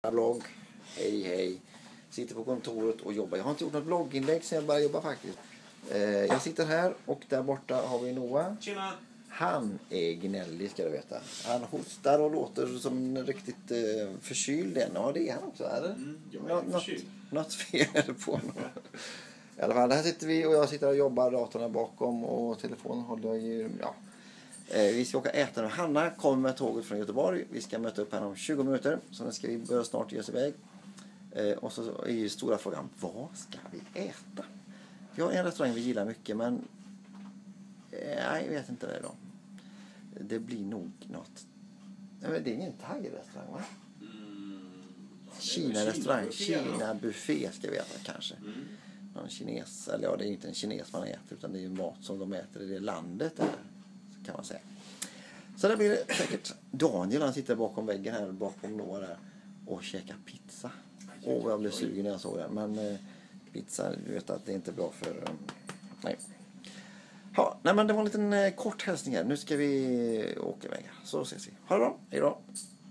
Blogg. Hej. Sitter på kontoret och jobbar. Jag har inte gjort något blogginlägg sedan jag började jobba faktiskt. Jag sitter här och där borta har vi Noah. Tjena. Han är gnällig, ska du veta. Han hostar och låter som riktigt förkyld än. Ja, det är han också, eller? Jag är förkyld. Något fel på honom. I alla fall, här sitter vi och jag sitter och jobbar, datorn bakom och telefonen håller jag ju, ja. Vi ska åka äta nu. Hanna kommer med tåget från Göteborg. Vi ska möta upp här om 20 minuter. Så nu ska vi börja snart ge oss iväg. Och så är ju stora frågan, vad ska vi äta? Vi har en restaurang vi gillar mycket, men nej, jag vet inte det då. Det blir nog något. Nej, men det är ingen thai-restaurang, va? Kina-restaurang, Kina-buffé ska vi äta kanske. Någon kines, eller ja, det är inte en kines man äter, utan det är ju mat som de äter i det landet, eller, så kan man säga. Så det blir det säkert. Daniel, han sitter bakom väggen här, bakom några och käkar pizza. Åh, jag blev sugen när jag såg den. Men pizza, du vet att det är inte bra för... nej. Ja, nej, men det var en liten kort hälsning här. Nu ska vi åka iväg. Så ses vi. Ha det bra. Hej då.